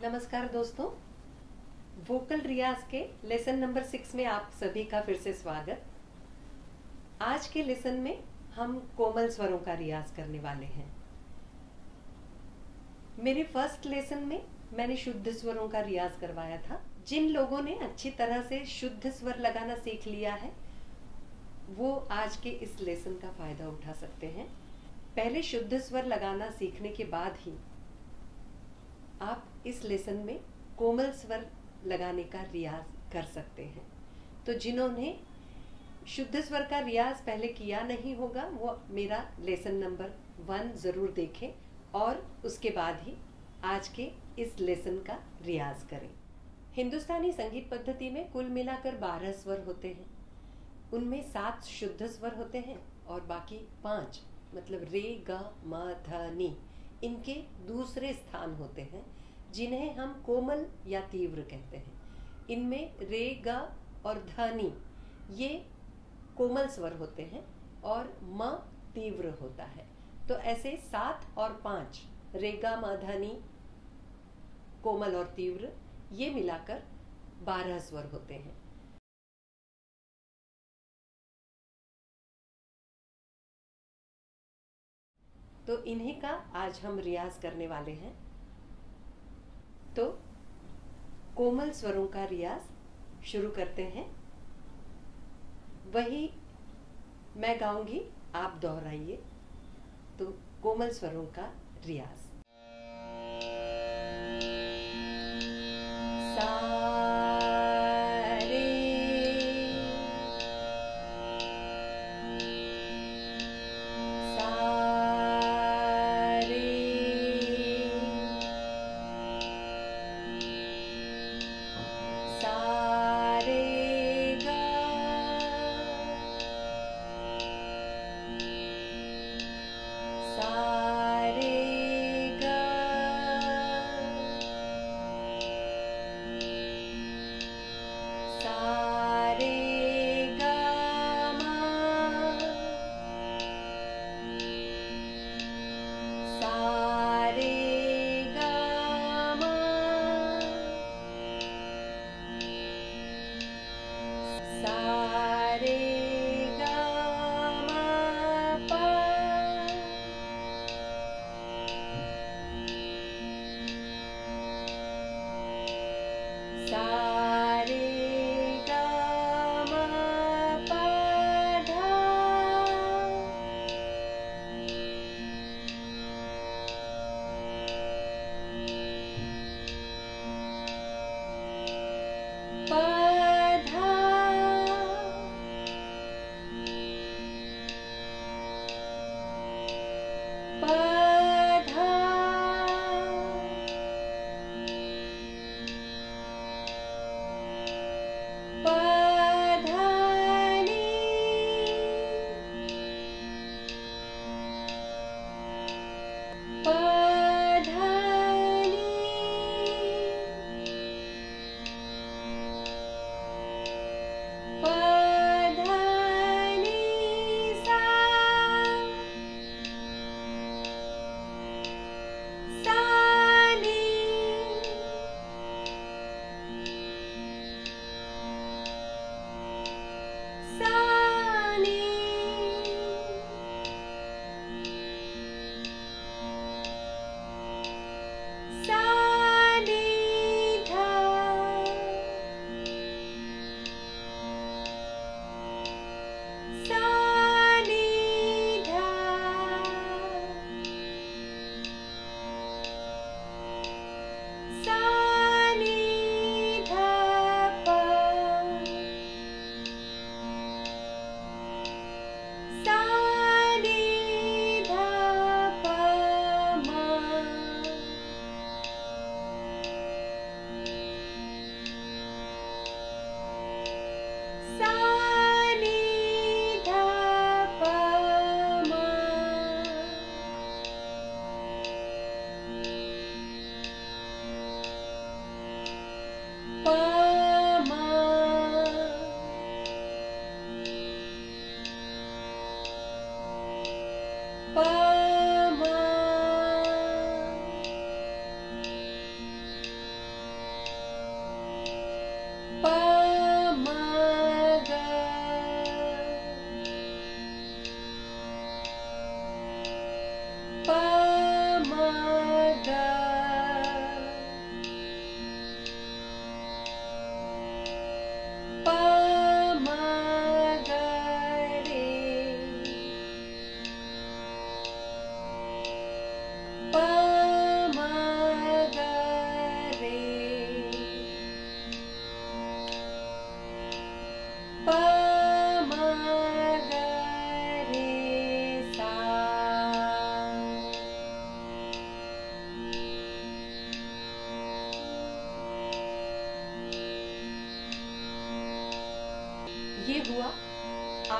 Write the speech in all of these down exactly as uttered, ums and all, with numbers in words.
नमस्कार दोस्तों, वोकल रियाज के लेसन नंबर सिक्स में आप सभी का फिर से स्वागत। आज के लेसन में हम कोमल स्वरों का रियाज करने वाले हैं। मेरे फर्स्ट लेसन में मैंने शुद्ध स्वरों का रियाज करवाया था। जिन लोगों ने अच्छी तरह से शुद्ध स्वर लगाना सीख लिया है वो आज के इस लेसन का फायदा उठा सकते हैं। पहले शुद्ध स्वर लगाना सीखने के बाद ही आप इस लेसन में कोमल स्वर लगाने का रियाज कर सकते हैं। तो जिन्होंने शुद्ध स्वर का रियाज पहले किया नहीं होगा वो मेरा लेसन नंबर वन ज़रूर देखें और उसके बाद ही आज के इस लेसन का रियाज करें। हिंदुस्तानी संगीत पद्धति में कुल मिलाकर बारह स्वर होते हैं। उनमें सात शुद्ध स्वर होते हैं और बाकी पांच मतलब रे ग म ध नी इनके दूसरे स्थान होते हैं जिन्हें हम कोमल या तीव्र कहते हैं। इनमें रे ग और ध नी ये कोमल स्वर होते हैं और म तीव्र होता है। तो ऐसे सात और पांच रे ग म ध नी कोमल और तीव्र ये मिलाकर बारह स्वर होते हैं। तो इन्हीं का आज हम रियाज करने वाले हैं। तो कोमल स्वरों का रियाज शुरू करते हैं। वही मैं गाऊंगी, आप दोहराइए। तो कोमल स्वरों का रियाज। सा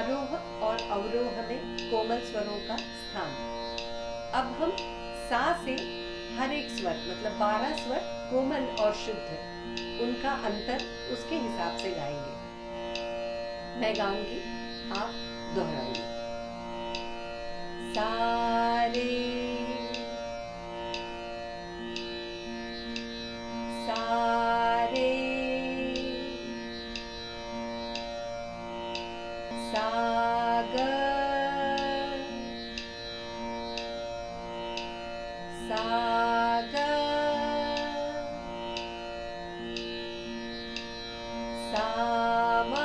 आरोह और अवरोह में कोमल स्वरों का स्थान। अब हम सा से हर एक स्वर मतलब बारह स्वर कोमल और शुद्ध, उनका अंतर उसके हिसाब से गाएंगे। मैं गाऊंगी, आप दोहराइए। सारे सारे सागर सागर सामा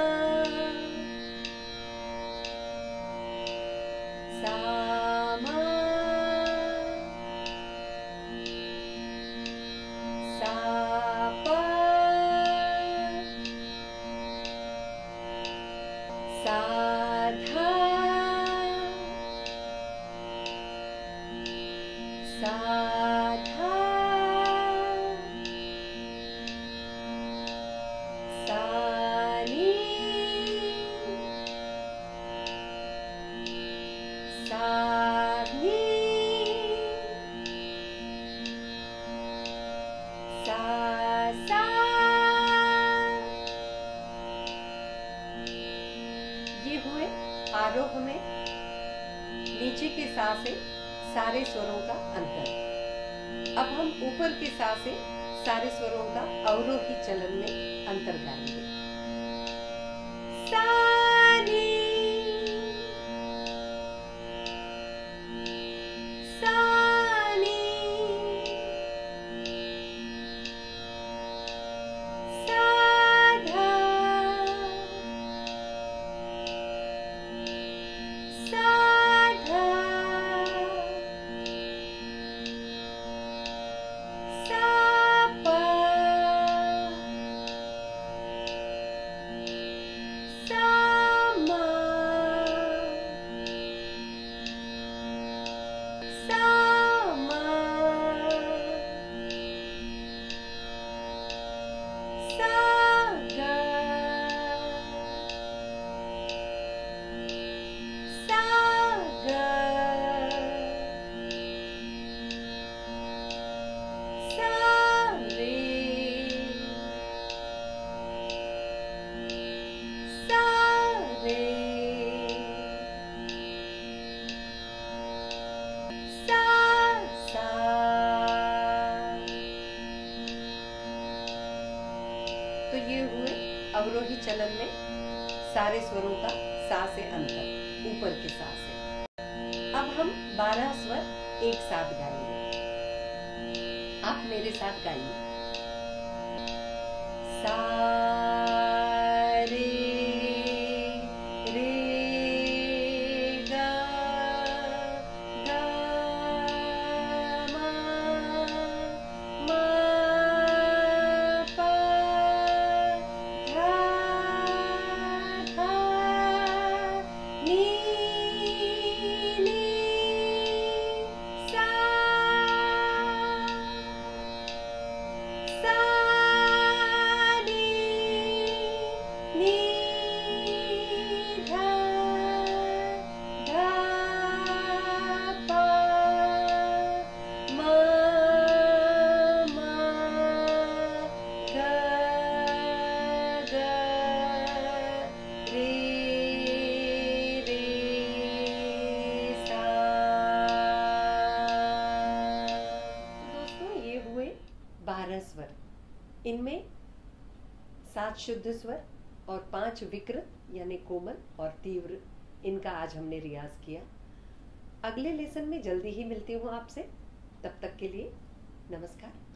सामा सापा साधा साधा सानी सानी सा सा। ये हुए आरोह में नीचे के सा से सारे स्वरों का अंतर। अब हम ऊपर के सा से सारे स्वरों का अवरोही चलन में अंतर गाएंगे। सानी सानी साधा साधा सापा सामा सामा सागा सागा सारे सारे सा सा। तो ये हुए अवरोही चलन में सारे स्वरों का सा से अंतर ऊपर के सा से। अब हम बारह स्वर एक साथ गाएंगे, आप मेरे साथ गाइए। सा रे रे गा गा मा मा पा धा धा नी नी सा सा नी नी धा धा पा मा मा गा गा रे रे सा। दोस्तों, ये हुए बारह स्वर। इनमें सात शुद्ध स्वर और पांच विकृत यानी कोमल और तीव्र, इनका आज हमने रियाज किया। अगले लेसन में जल्दी ही मिलती हूँ आपसे। तब तक के लिए नमस्कार।